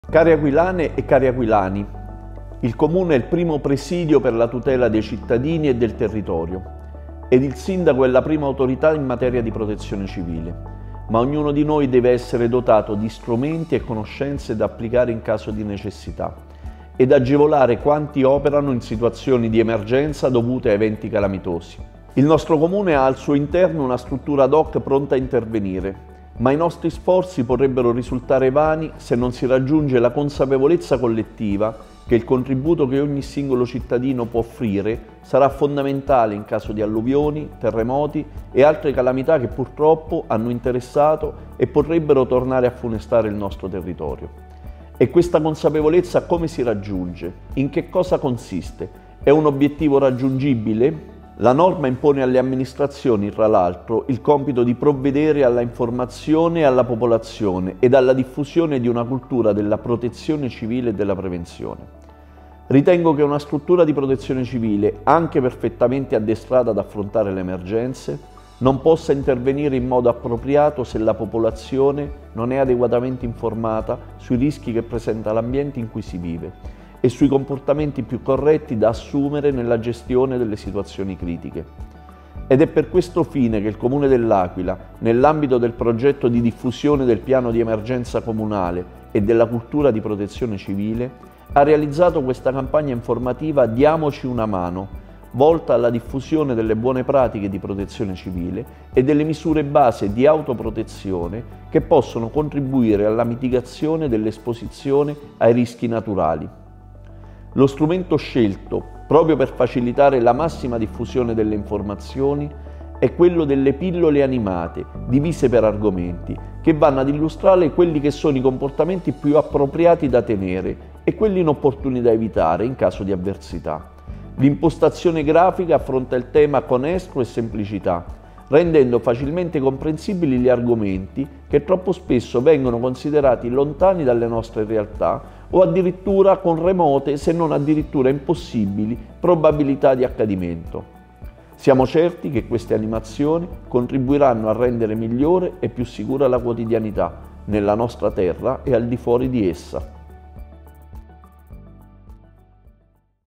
Cari aquilane e cari aquilani, il Comune è il primo presidio per la tutela dei cittadini e del territorio ed il Sindaco è la prima autorità in materia di protezione civile, ma ognuno di noi deve essere dotato di strumenti e conoscenze da applicare in caso di necessità ed agevolare quanti operano in situazioni di emergenza dovute a eventi calamitosi. Il nostro Comune ha al suo interno una struttura ad hoc pronta a intervenire, ma i nostri sforzi potrebbero risultare vani se non si raggiunge la consapevolezza collettiva che il contributo che ogni singolo cittadino può offrire sarà fondamentale in caso di alluvioni, terremoti e altre calamità che purtroppo hanno interessato e potrebbero tornare a funestare il nostro territorio. E questa consapevolezza come si raggiunge? In che cosa consiste? È un obiettivo raggiungibile? La norma impone alle amministrazioni, tra l'altro, il compito di provvedere alla informazione alla popolazione ed alla diffusione di una cultura della protezione civile e della prevenzione. Ritengo che una struttura di protezione civile, anche perfettamente addestrata ad affrontare le emergenze, non possa intervenire in modo appropriato se la popolazione non è adeguatamente informata sui rischi che presenta l'ambiente in cui si vive e sui comportamenti più corretti da assumere nella gestione delle situazioni critiche. Ed è per questo fine che il Comune dell'Aquila, nell'ambito del progetto di diffusione del piano di emergenza comunale e della cultura di protezione civile, ha realizzato questa campagna informativa Diamoci una mano, volta alla diffusione delle buone pratiche di protezione civile e delle misure base di autoprotezione che possono contribuire alla mitigazione dell'esposizione ai rischi naturali. Lo strumento scelto, proprio per facilitare la massima diffusione delle informazioni, è quello delle pillole animate, divise per argomenti, che vanno ad illustrare quelli che sono i comportamenti più appropriati da tenere e quelli inopportuni da evitare in caso di avversità. L'impostazione grafica affronta il tema con estro e semplicità, rendendo facilmente comprensibili gli argomenti che troppo spesso vengono considerati lontani dalle nostre realtà o addirittura con remote, se non addirittura impossibili, probabilità di accadimento. Siamo certi che queste animazioni contribuiranno a rendere migliore e più sicura la quotidianità nella nostra terra e al di fuori di essa.